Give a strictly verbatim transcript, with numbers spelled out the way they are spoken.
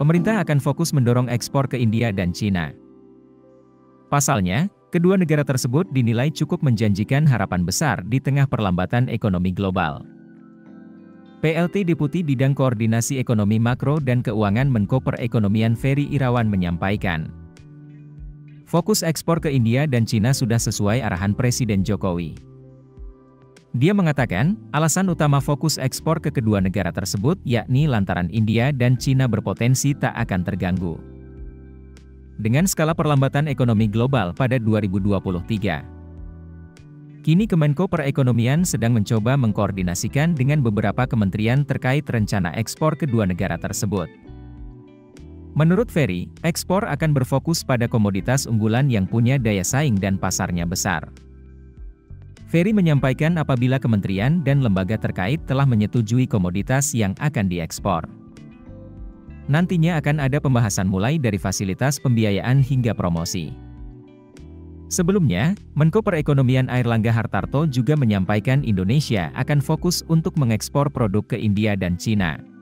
pemerintah akan fokus mendorong ekspor ke India dan Cina. Pasalnya, kedua negara tersebut dinilai cukup menjanjikan harapan besar di tengah perlambatan ekonomi global. P L T Deputi Bidang Koordinasi Ekonomi Makro dan Keuangan Menko Perekonomian Ferry Irawan menyampaikan, fokus ekspor ke India dan Cina sudah sesuai arahan Presiden Jokowi. Dia mengatakan, alasan utama fokus ekspor ke kedua negara tersebut yakni lantaran India dan Cina berpotensi tak akan terganggu dengan skala perlambatan ekonomi global pada dua ribu dua puluh tiga. Kini Kemenko Perekonomian sedang mencoba mengkoordinasikan dengan beberapa kementerian terkait rencana ekspor kedua negara tersebut. Menurut Ferry, ekspor akan berfokus pada komoditas unggulan yang punya daya saing dan pasarnya besar. Ferry menyampaikan apabila kementerian dan lembaga terkait telah menyetujui komoditas yang akan diekspor, nantinya akan ada pembahasan mulai dari fasilitas pembiayaan hingga promosi. Sebelumnya, Menko Perekonomian Airlangga Hartarto juga menyampaikan Indonesia akan fokus untuk mengekspor produk ke India dan Cina.